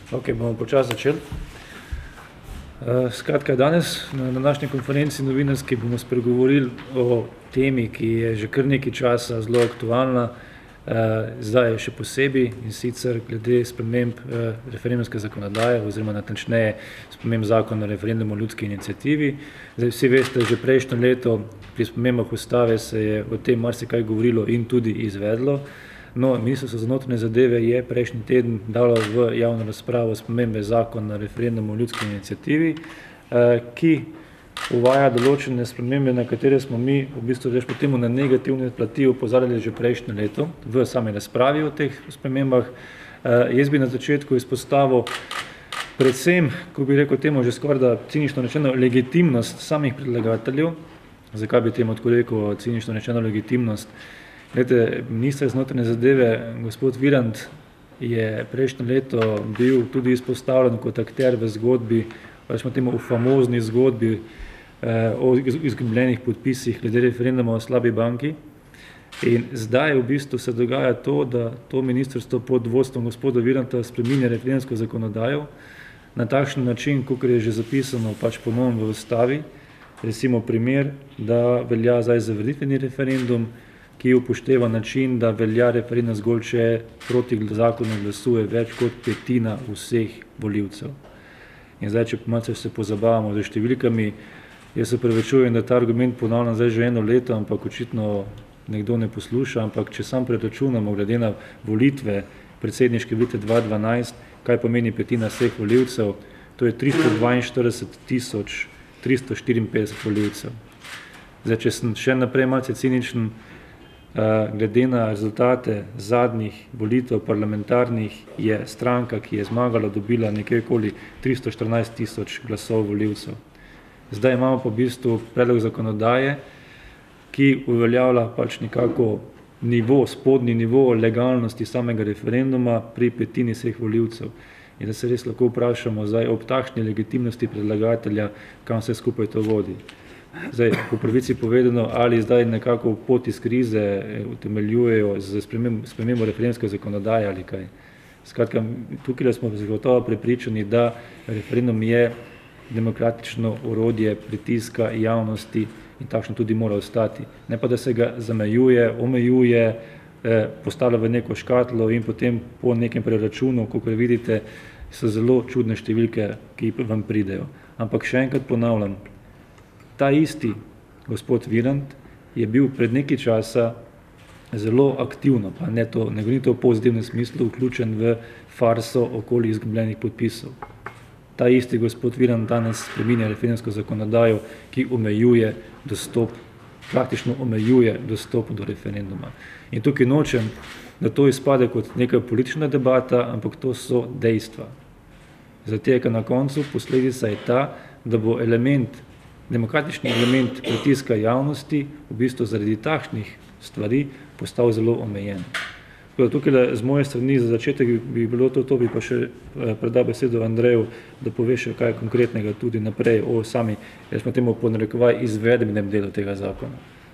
Ok, bomo počasi začeli. Skratka, danes na današnji konferenci novinarski bomo spregovorili o temi, ki je že kar nekaj časa zelo aktualna, zdaj je še posebej, in sicer glede sprememb referendumske zakonodaje oziroma natančneje sprememb zakona o referendumu o ljudski iniciativi. Zdaj, vsi veste, že prejšnje leto pri spremembah ustave se je o tem marsikaj govorilo in tudi izvedlo. No, Ministrstvo za notranje zadeve je prejšnji teden dalo v javno razpravo spremembe zakona o referendumu o ljudski iniciativi, ki uvaja določene spremembe, na katere smo mi v bistvu več potem na negativne plati opozarjali že prejšnje leto v sami razpravi o teh spremembah. Jaz bi na začetku izpostavil predvsem, ko bi rekel temu že skoraj da cinično rečeno, legitimnost samih predlagateljev. Zakaj bi temu tako rekel cinično rečeno legitimnost? Glede, minister za notranje zadeve, gospod Virant, je prejšnje leto bil tudi izpostavljen kot akter v zgodbi, rečemo temu v famozni zgodbi o izgubljenih podpisih glede referenduma o slabi banki. In zdaj v bistvu se dogaja to, da to ministrstvo pod vodstvom gospoda Viranta spreminja referendumsko zakonodajo na takšen način, kakor je že zapisano pač ponovno v ustavi. Recimo primer, da velja zdaj zavrnitveni referendum, ki upošteva način, da velja referendum zgolj, če proti zakonu glasuje več kot petina vseh volivcev. In zdaj, če malce se pozabavamo z številkami, jaz se prevečujem, da ta argument ponavljam zdaj že eno leto, ampak očitno nekdo ne posluša, ampak če sam preračunamo glede na volitve, predsedniške volitve 2012, kaj pomeni petina vseh volivcev, to je 342.354 volivcev. Zdaj, če sem še naprej malce ciničen, glede na rezultate zadnjih volitev parlamentarnih je stranka, ki je zmagala, dobila nekje okoli 314.000 glasov volivcev. Zdaj imamo pa v bistvu predlog zakonodaje, ki uveljavlja pač nekako nivo, spodnji nivo legalnosti samega referenduma pri petini vseh volivcev. In da se res lahko vprašamo zdaj ob takšni legitimnosti predlagatelja, kam se skupaj to vodi. Zdaj, po pravici povedano, ali zdaj nekako pot iz krize utemeljujejo z spremembo referendumske zakonodaje ali kaj. Skratka, tukaj smo zagotovo prepričani, da referendum je demokratično orodje pritiska javnosti in takšno tudi mora ostati. Ne pa, da se ga zamejuje, omejuje, postavlja v neko škatlo in potem po nekem preračunu, kakor vidite, so zelo čudne številke, ki vam pridejo. Ampak še enkrat ponavljam, ta isti gospod Virant je bil pred nekaj časa zelo aktivno, pa ne govorim to v pozitivnem smislu, vključen v farso okoli izgubljenih podpisov. Ta isti gospod Virant danes spreminja referendumsko zakonodajo, ki omejuje dostop, praktično omejuje dostop do referenduma. In tukaj nočem, da to izpade kot neka politična debata, ampak to so dejstva. Zato, ker na koncu posledica je ta, da bo demokratični element pritiska javnosti v bistvu zaradi takšnih stvari postal zelo omejen. Tukaj z moje strani za začetek bi bilo to, bi pa še predal besedo Andreju, da pove še kaj konkretnega tudi naprej o sami, smo temu ponarekovaj, izvedbenem delu tega zakona.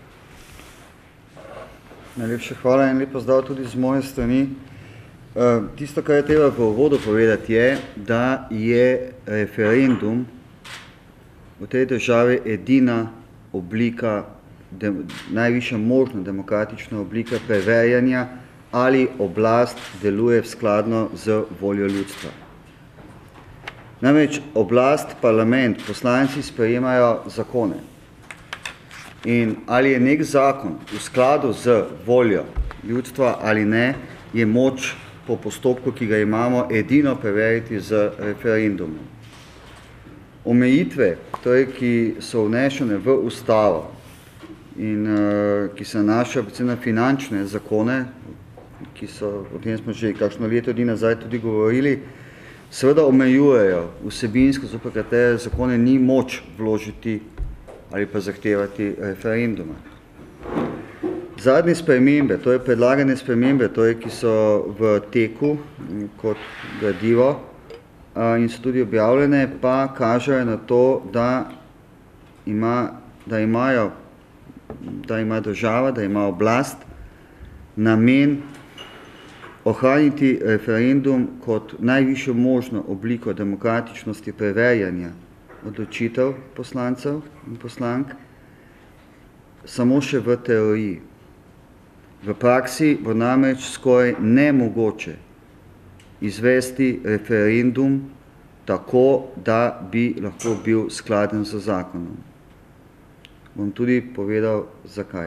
Najlepša hvala in lepo zdrav tudi z moje strani. Tisto, kar je treba v uvodu povedati, je, da je referendum v tej državi edina oblika, najvišja možna demokratična oblika preverjanja, ali oblast deluje skladno z voljo ljudstva. Namreč oblast, parlament, poslanci sprejemajo zakone. In ali je nek zakon v skladu z voljo ljudstva ali ne, je moč po postopku, ki ga imamo, edino preveriti z referendumom. Omejitve, torej, ki so vnešene v ustavo in ki se nanašajo predvsem na finančne zakone, ki so, o tem smo že kakšno leto dni nazaj tudi govorili, seveda omejujejo vsebinsko, zoper katere zakone ni moč vložiti ali pa zahtevati referenduma. Zadnje spremembe, torej predlagane spremembe, torej, ki so v teku kot gradivo, in so tudi objavljene, pa kažejo na to, da ima država, da ima oblast namen ohraniti referendum kot najvišjo možno obliko demokratičnosti preverjanja odločitev poslancev in poslank, samo še v teoriji. V praksi bo namreč skoraj nemogoče izvesti referendum tako, da bi lahko bil skladen z zakonom. Bom tudi povedal, zakaj.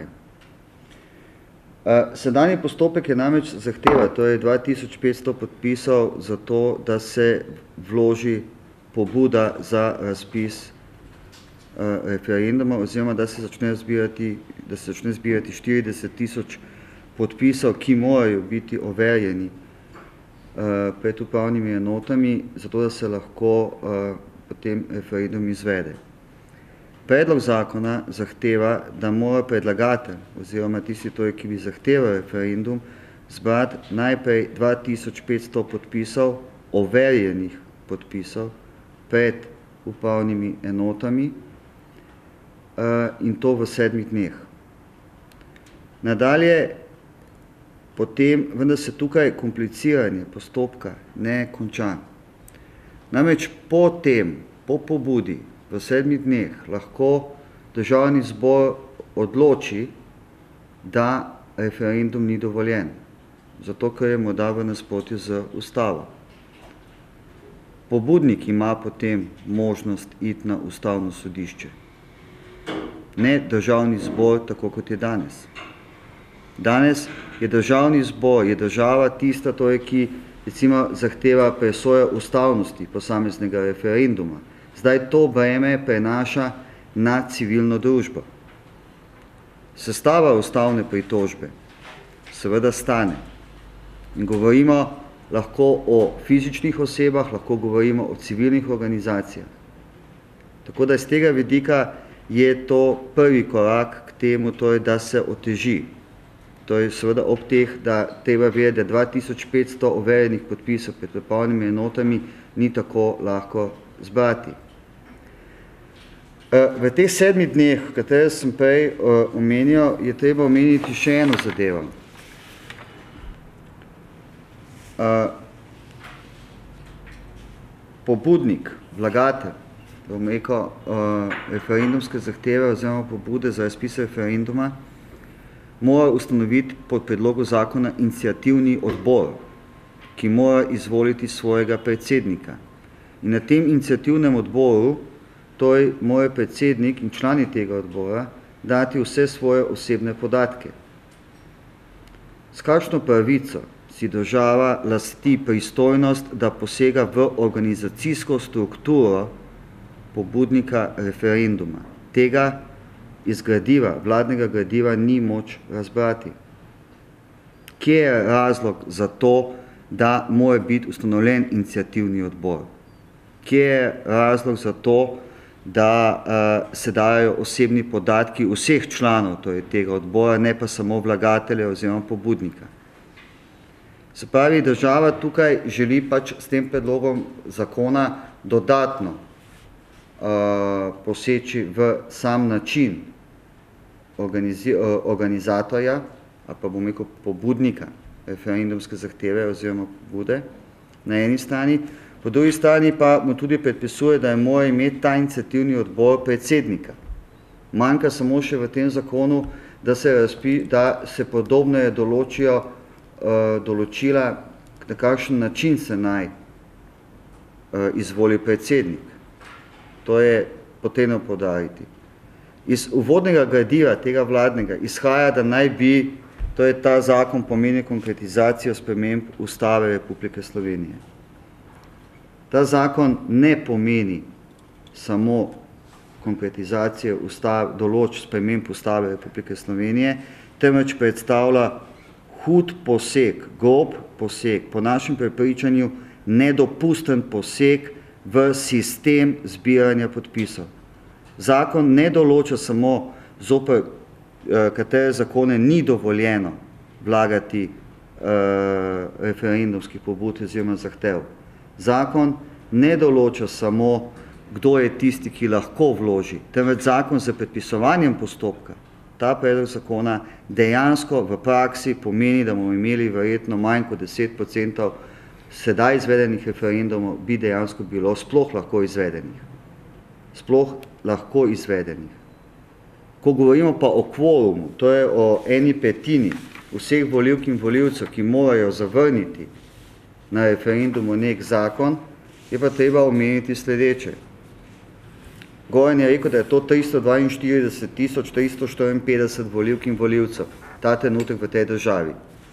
Sedanji postopek je namreč zahteva, to je 2500 podpisov za to, da se vloži pobuda za razpis referenduma, oziroma da se začne zbirati 40 000 podpisov, ki morajo biti overjeni pred upravnimi enotami, zato da se lahko potem referendum izvede. Predlog zakona zahteva, da mora predlagatelj, oziroma tisti, ki bi zahteval referendum, zbrati najprej 2500 podpisov, overjenih podpisov, pred upravnimi enotami in to v 7 dneh. Nadalje, potem, vendar se tukaj kompliciranje postopka ne konča. Namreč po pobudi v 7 dneh lahko Državni zbor odloči, da referendum ni dovoljen, zato ker je morda v nasprotju z ustavo. Pobudnik ima potem možnost iti na ustavno sodišče. Ne Državni zbor, tako kot je danes. Danes je Državni zbor, je država tista, ki recimo zahteva presojo ustavnosti posameznega referenduma. Zdaj to breme prenaša na civilno družbo. Sestava ustavne pritožbe seveda stane. In govorimo lahko o fizičnih osebah, lahko govorimo o civilnih organizacijah. Tako da iz tega vidika je to prvi korak k temu, da se oteži. To je seveda ob teh, da treba vedeti, da 2500 overjenih podpisov pred upravnimi enotami ni tako lahko zbrati. V teh 7 dneh, katere sem prej omenil, je treba omeniti še eno zadevo. Pobudnik, vlagatelj, bom rekel, referendumske zahteve oziroma pobude za razpis referenduma, mora ustanoviti pod predlogu zakona iniciativni odbor, ki mora izvoliti svojega predsednika. In na tem iniciativnem odboru mora predsednik in člani tega odbora dati vse svoje osebne podatke. S kakšno pravico si država lasti pristojnost, da posega v organizacijsko strukturo pobudnika referenduma? Tega iz gradiva, vladnega gradiva ni moč razbrati. Kje je razlog za to, da mora biti ustanovljen iniciativni odbor? Kje je razlog za to, da se dajo osebni podatki vseh članov tega odbora, ne pa samo vlagatelja oziroma pobudnika? Se pravi, država tukaj želi s tem predlogom zakona dodatno poseči v sam način organizatorja, ali pa bom rekel pobudnika referendumske zahteve oziroma pobude na eni strani, po drugi strani pa mu tudi predpisuje, da mora imeti ta iniciativni odbor predsednika. Manjka samo še v tem zakonu, da se podobneje določijo določila, na kakšen način se naj izvoli predsednik. To je potrebno poudariti. Iz uvodnega gradiva tega vladnega izhaja, da naj bi ta zakon pomeni konkretizacijo sprememb Ustave Republike Slovenije. Ta zakon ne pomeni samo konkretizacije določb sprememb Ustave Republike Slovenije, temveč predstavlja hud poseg, grob poseg, po našem prepričanju nedopusten poseg v sistem zbiranja podpisov. Zakon ne določa samo, zoper katere zakone ni dovoljeno vlagati referendumskih pobud oziroma zahtev. Zakon ne določa samo, kdo je tisti, ki lahko vloži, temveč zakon z predpisovanjem postopka ta predlog zakona dejansko v praksi pomeni, da bomo imeli verjetno manj kot 10% sedaj izvedenih referendumov bi dejansko bilo sploh lahko izvedenih. Sploh lahko izvedenih. Ko govorimo pa o kvorumu, to je o 1/5 vseh volivk in volivcev, ki morajo zavrniti na referendumu nek zakon, je pa treba omeniti sledeče. Goran je rekel, da je to 342.354 volivk in volivcev, ta trenutek v tej državi.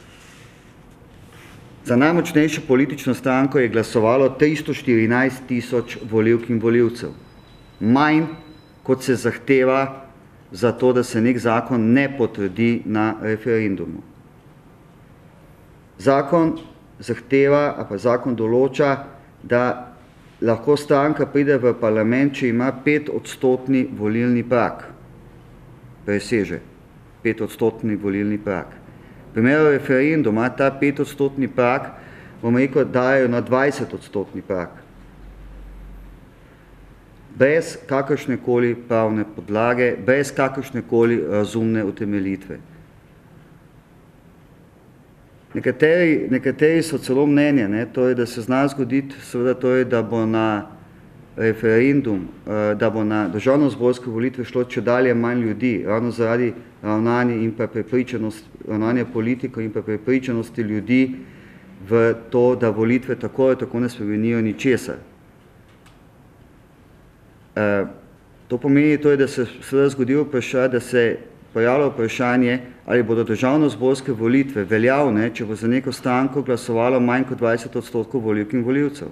Za najmočnejšo politično stranko je glasovalo 314.000 volivk in volivcev. Manj, kot se zahteva za to, da se nek zakon ne potrdi na referendumu. Zakon zahteva, ali pa zakon določa, da lahko stranka pride v parlament, če ima 5% volilni prag. Preseže 5% volilni prag. V primeru referenduma ta 5% prag, bomo rekel, dajo na 20% prag. Brez kakršnekoli pravne podlage, brez kakršnekoli razumne utemeljitve. Nekateri so celo mnenja, da se zna zgoditi, seveda, da bo na referendum, da bo na državnozborske volitve šlo čedalje manj ljudi, ravno zaradi ravnanja in pa ravnanja politikov in pa prepričanosti ljudi v to, da volitve tako ne spremenijo ničesar. To pomeni, da se seveda zgodi vprašanje, da se pojavlja vprašanje, ali bodo državnozborske volitve veljavne, če bo za neko stranko glasovalo manj kot 20% volivk in volivcev.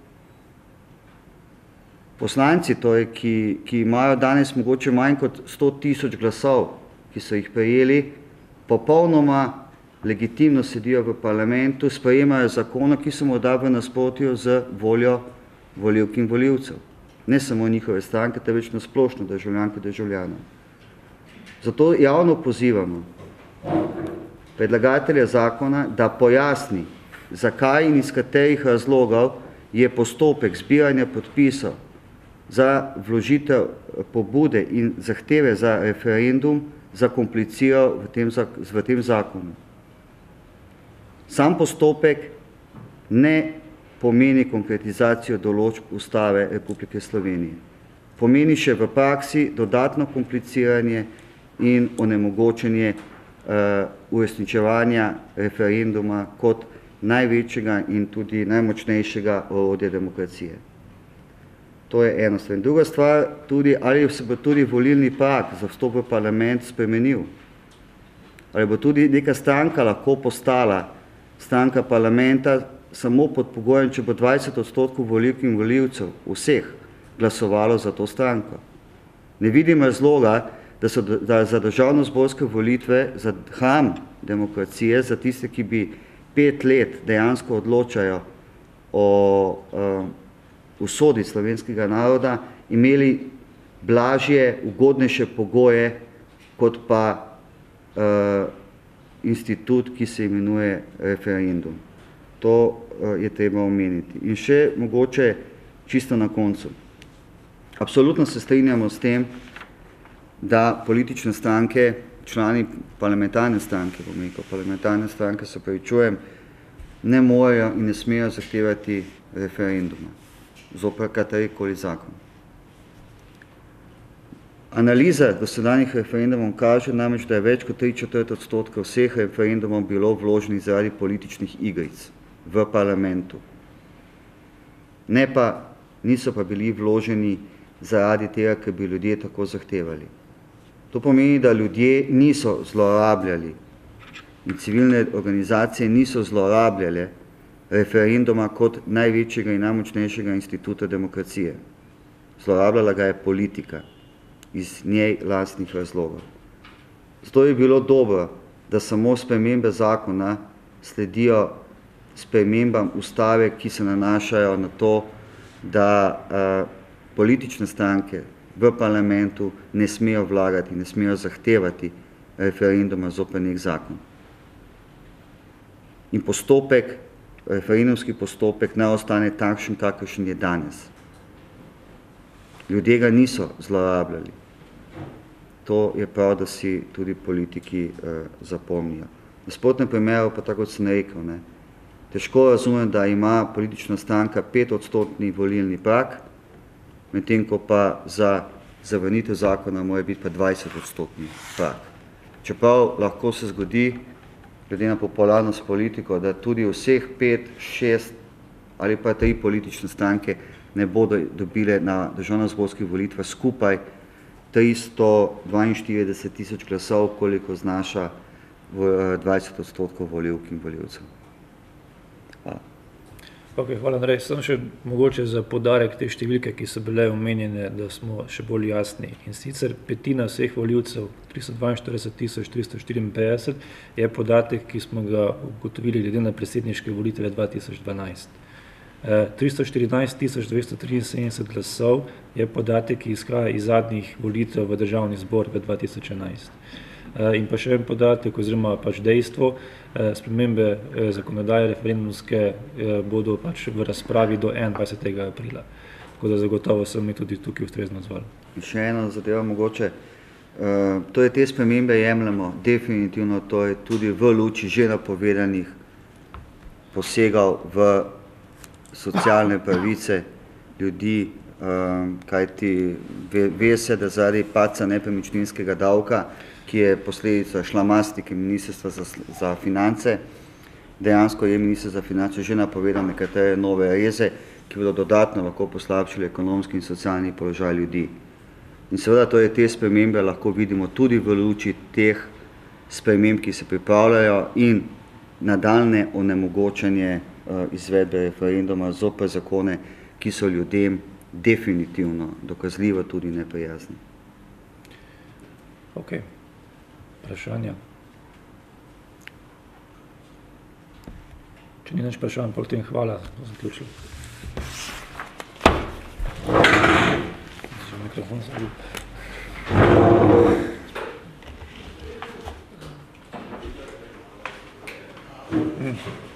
Poslanci, ki imajo danes mogoče manj kot 100.000 glasov, ki so jih prejeli, popolnoma legitimno sedijo v parlamentu, sprejemajo zakone, ki so morda v nasprotju z voljo volivk in volivcev. Ne samo njihove stranke, temveč na splošno državljanke državljanov. Zato javno pozivamo predlagatelja zakona, da pojasni, zakaj in iz katerih razlogov je postopek zbiranja podpisov za vložitev pobude in zahteve za referendum zakompliciral v tem zakonu. Sam postopek ne pomeni konkretizacijo določb Ustave Republike Slovenije. Pomeni še v praksi dodatno kompliciranje in onemogočenje uresničevanja referenduma kot največjega in tudi najmočnejšega orodja demokracije. To je ena stvar. Druga stvar, ali se bo tudi volilni prag za vstop v parlament spremenil. Ali bo tudi neka stranka lahko postala stranka parlamenta samo pod pogojem, če bo 20% volivk in volivcev vseh glasovalo za to stranko. Ne vidim razloga, da za državnozborske volitve, za hram demokracije, za tiste, ki bi 5 let dejansko odločajo o usodi slovenskega naroda, imeli blažje, ugodnejše pogoje, kot pa institut, ki se imenuje referendum. To je treba omeniti. In še mogoče čisto na koncu. Absolutno se strinjamo s tem, da politične stranke, člani parlamentarne stranke, parlamentarne stranke, se pravičujem, ne morejo in ne smejo zahtevati referenduma zoper katerikoli zakon. Analiza dosedanjih referendumov kaže namreč, da je več kot 3/4% vseh referendumov bilo vloženih zaradi političnih igric v parlamentu. Niso pa bili vloženi zaradi tega, ker bi ljudje tako zahtevali. To pomeni, da ljudje niso zlorabljali in civilne organizacije niso zlorabljale referenduma kot največjega in najmočnejšega instituta demokracije. Zlorabljala ga je politika iz njej lastnih razlogov. Zato je bilo dobro, da samo spremembe zakona sledijo spremembam ustave, ki se nanašajo na to, da politične stranke v parlamentu ne smejo vlagati, ne smejo zahtevati referenduma zoper nek zakon. In referendumski postopek ne ostane takšen, kakršen je danes. Ljudje ga niso zlorabljali. to je prav, da si tudi politiki zapomnijo. V nasprotnem primeru pa tako, kot sem rekel, ne, težko razumem, da ima politična stranka 5% volilni prag, medtem ko pa za zavrnitev zakona mora biti pa 20% prag. Čeprav lahko se zgodi, glede na popularnost politiko, da tudi vseh 5, 6 ali pa 3 politične stranke ne bodo dobile na državnozborskih volitvah skupaj 342 tisoč glasov, koliko znaša 20% volivk in volivcev. Hvala. Okay, hvala, Andrej. Samo še mogoče za podarek te številke, ki so bile omenjene, da smo še bolj jasni. In sicer petina vseh volivcev, 342 354, je podatek, ki smo ga ugotovili glede na predsedniške volitve 2012. 314 273 glasov je podatek, ki izhaja iz zadnjih volitev v državni zbor v 2011. In pa še en podatek, oziroma pač dejstvo, spremembe zakonodaje referendumske bodo pač v razpravi do 21. aprila. Tako da zagotovo se mi tudi tukaj ustrezno odzvali. Še eno zadevo mogoče. To je te spremembe jemljamo definitivno, to je tudi v luči že napovedanih posegal v socialne pravice ljudi, kajti ve se, da zaradi padca nepremičninskega davka, ki je posledica šlamastike Ministrstva za finance, dejansko je Ministrstvo za finance že napovedal nekatere nove reze, ki bodo dodatno lahko poslabšali ekonomski in socialni položaj ljudi. In seveda to je te spremembe lahko vidimo tudi v luči teh sprememb, ki se pripravljajo in nadaljnje onemogočanje izvedbe referenduma zoper zakone, ki so ljudem definitivno dokazljivo tudi neprijazni. Ok. Vprašanja? Če ni nič vprašanj, potem hvala, da sem zaključil. Mikrofon zabil.